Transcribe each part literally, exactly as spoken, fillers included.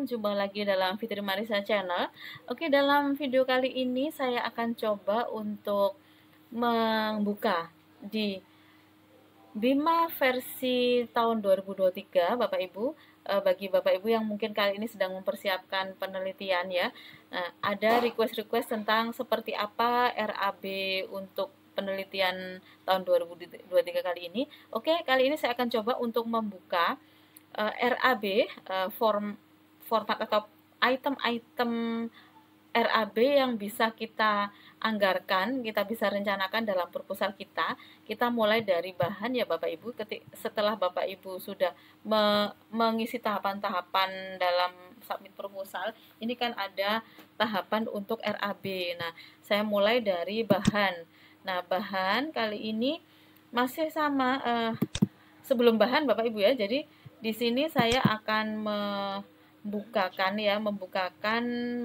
jumpa lagi dalam Fitri Marisa Channel. Oke, dalam video kali ini saya akan coba untuk membuka di BIMA versi tahun dua ribu dua puluh tiga, Bapak Ibu. Eh, bagi Bapak Ibu yang mungkin kali ini sedang mempersiapkan penelitian ya, nah, ada request-request tentang seperti apa R A B untuk penelitian tahun dua ribu dua puluh tiga kali ini. Oke, kali ini saya akan coba untuk membuka uh, R A B, uh, form format atau item-item R A B yang bisa kita anggarkan, kita bisa rencanakan dalam proposal kita. Kita mulai dari bahan ya Bapak Ibu. Ketik, setelah Bapak Ibu sudah me, mengisi tahapan-tahapan dalam submit proposal, ini kan ada tahapan untuk R A B. Nah, saya mulai dari bahan. Nah, bahan kali ini masih sama eh, sebelum bahan Bapak Ibu ya. Jadi di sini saya akan membukakan ya, membukakan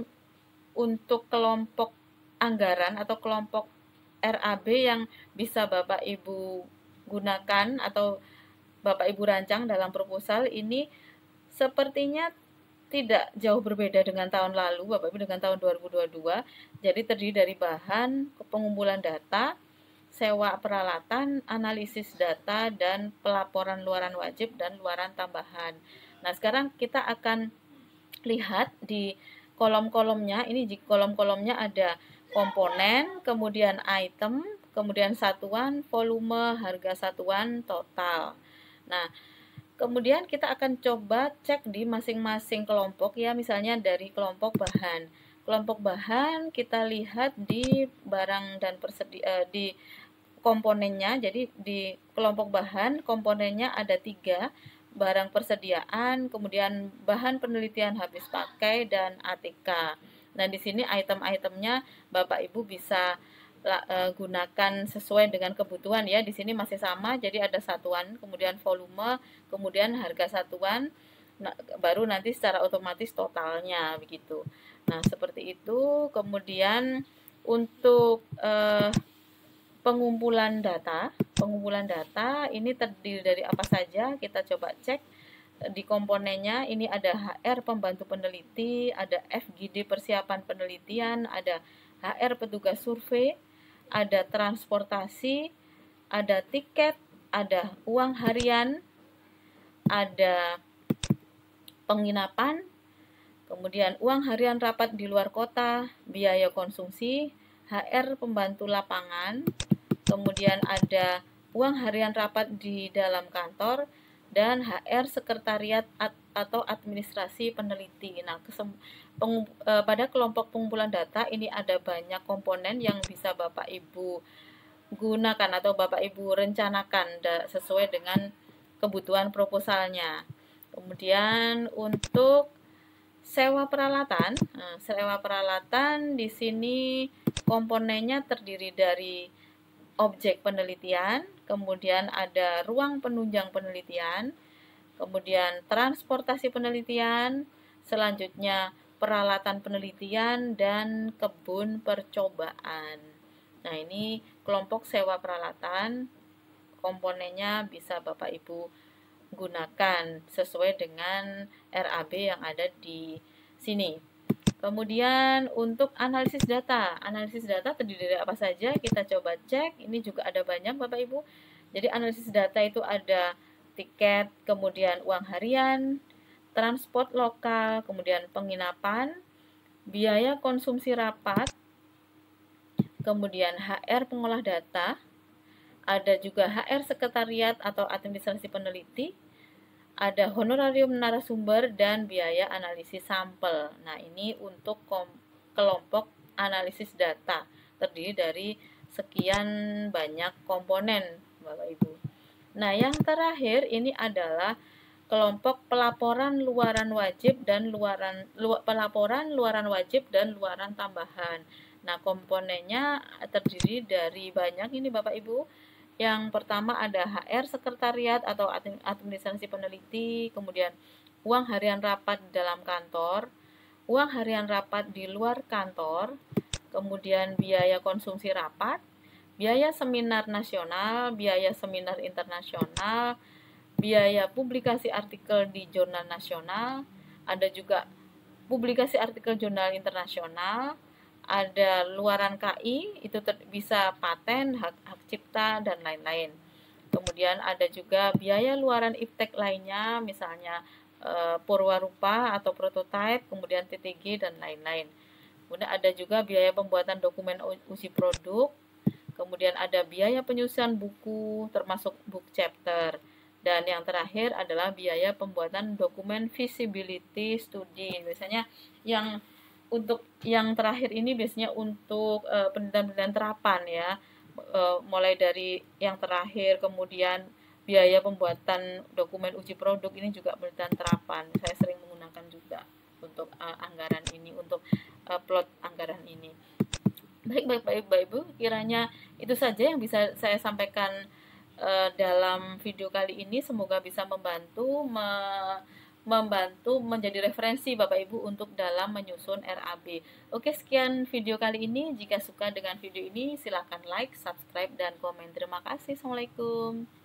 untuk kelompok anggaran atau kelompok R A B yang bisa Bapak Ibu gunakan atau Bapak Ibu rancang dalam proposal. Ini sepertinya tidak jauh berbeda dengan tahun lalu Bapak Ibu, dengan tahun dua ribu dua puluh dua. Jadi terdiri dari bahan, pengumpulan data, sewa peralatan, analisis data, dan pelaporan luaran wajib dan luaran tambahan. Nah, sekarang kita akan lihat di kolom-kolomnya. Ini di kolom-kolomnya ada komponen, kemudian item, kemudian satuan, volume, harga satuan, total. Nah, kemudian kita akan coba cek di masing-masing kelompok ya, misalnya dari kelompok bahan. Kelompok bahan kita lihat di barang dan persedia eh, di komponennya. Jadi di kelompok bahan komponennya ada tiga, barang persediaan, kemudian bahan penelitian habis pakai, dan A T K. Nah, di sini item-itemnya Bapak Ibu bisa uh, gunakan sesuai dengan kebutuhan ya. Di sini masih sama, jadi ada satuan, kemudian volume, kemudian harga satuan, nah, baru nanti secara otomatis totalnya begitu. Nah, seperti itu. Kemudian untuk uh, pengumpulan data, pengumpulan data ini terdiri dari apa saja? Kita coba cek di komponennya. Ini ada H R pembantu peneliti, ada F G D persiapan penelitian, ada H R petugas survei, ada transportasi, ada tiket, ada uang harian, ada penginapan, kemudian uang harian rapat di luar kota, biaya konsumsi, H R pembantu lapangan, kemudian ada uang harian rapat di dalam kantor, dan H R sekretariat atau administrasi peneliti. Nah, pada kelompok pengumpulan data ini ada banyak komponen yang bisa Bapak Ibu gunakan atau Bapak Ibu rencanakan sesuai dengan kebutuhan proposalnya. Kemudian untuk sewa peralatan, nah, sewa peralatan di sini komponennya terdiri dari objek penelitian, kemudian ada ruang penunjang penelitian, kemudian transportasi penelitian, selanjutnya peralatan penelitian, dan kebun percobaan. Nah, ini kelompok sewa peralatan, komponennya bisa Bapak Ibu gunakan sesuai dengan R A B yang ada di sini. Kemudian untuk analisis data, analisis data terdiri dari apa saja? Kita coba cek. Ini juga ada banyak Bapak Ibu. Jadi analisis data itu ada tiket, kemudian uang harian, transport lokal, kemudian penginapan, biaya konsumsi rapat, kemudian H R pengolah data, ada juga H R sekretariat atau administrasi peneliti, ada honorarium narasumber, dan biaya analisis sampel. Nah, ini untuk kelompok analisis data terdiri dari sekian banyak komponen Bapak Ibu. Nah, yang terakhir ini adalah kelompok pelaporan luaran wajib dan luaran lu, pelaporan luaran wajib dan luaran tambahan. Nah, komponennya terdiri dari banyak ini Bapak Ibu. Yang pertama ada H R sekretariat atau administrasi peneliti, kemudian uang harian rapat di dalam kantor, uang harian rapat di luar kantor, kemudian biaya konsumsi rapat, biaya seminar nasional, biaya seminar internasional, biaya publikasi artikel di jurnal nasional, ada juga publikasi artikel jurnal internasional, ada luaran K I, itu bisa paten, hak, hak cipta, dan lain-lain. Kemudian ada juga biaya luaran iptek lainnya, misalnya e, Purwarupa atau prototype, kemudian T T G, dan lain-lain. Kemudian ada juga biaya pembuatan dokumen uji produk, kemudian ada biaya penyusunan buku, termasuk book chapter. Dan yang terakhir adalah biaya pembuatan dokumen feasibility study. Biasanya yang untuk yang terakhir ini biasanya untuk uh, penelitian-penelitian terapan ya, uh, mulai dari yang terakhir, kemudian biaya pembuatan dokumen uji produk ini juga penelitian terapan. Saya sering menggunakan juga untuk uh, anggaran ini, untuk uh, plot anggaran ini. Baik, baik, baik, baik, Bu. Kiranya itu saja yang bisa saya sampaikan uh, dalam video kali ini. Semoga bisa membantu me membantu menjadi referensi Bapak Ibu untuk dalam menyusun R A B. Oke, sekian video kali ini. Jika suka dengan video ini, silakan like, subscribe, dan komen. Terima kasih. Assalamualaikum.